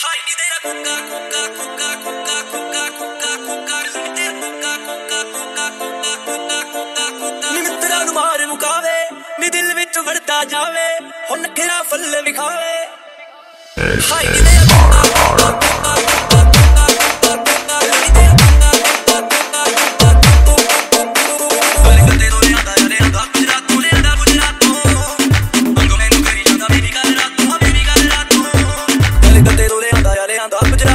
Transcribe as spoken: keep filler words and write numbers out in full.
high ਨੀ ਤੇਰਾ ਕੁੱਕਾ ਕੁੱਕਾ ਕੁੱਕਾ ਕੁੱਕਾ ਕੁੱਕਾ ਕੁੱਕਾ ਕੁੱਕਾ ਨੀ ਤੇਰਾ ਕੁੱਕਾ ਕੁੱਕਾ ਕੁੱਕਾ ਕੁੱਕਾ ਕੁੱਕਾ ਕੁੱਕਾ ਕੁੱਕਾ ਨੀ ਮਿੱਤਰਾਂ ਨੂੰ ਮਾਰ ਮੁਕਾਵੇ ਨੀ ਦਿਲ ਵਿੱਚ ਵੜਦਾ ਜਾਵੇ ਹੁਣ ਨਖਰਾ ਫੁੱਲ ਵਿਖਾਵੇ ਹਾਈ ਨੀ ਤੇਰਾ ਕੁੱਕਾ ਕੁੱਕਾ ਕੁੱਕਾ ਕੁੱਕਾ ਕੁੱਕਾ ਕੁੱਕਾ ਨੀ ਤੇਰਾ ਕੁੱਕਾ ਕੁੱਕਾ ਕੁੱਕਾ ਕੁੱਕਾ ਬਲ ਗੱਤੇ ਤੋਂ ਲਿਆਂਦਾ ਯਾਰੇ ਆਂਦਾ ਗੁਜਰਾਤ ਤੋਂ ਲਿਆਂਦਾ ਗੁਜਰਾਤ ਤੋਂ ਅੰਗੋਂ ਮੈਨੂੰ ਕਰੀ ਜਾਂਦਾ ਬੀਬੀ ਗੱਲ ਰਾਤੋਂ ਬੀਬੀ ਗੱਲ ਰਾਤੋਂ ਬਲ ਗੱਤੇ ਤੋਂ ਲਿਆਂਦਾ ਯਾਰੇ ਆਂਦਾ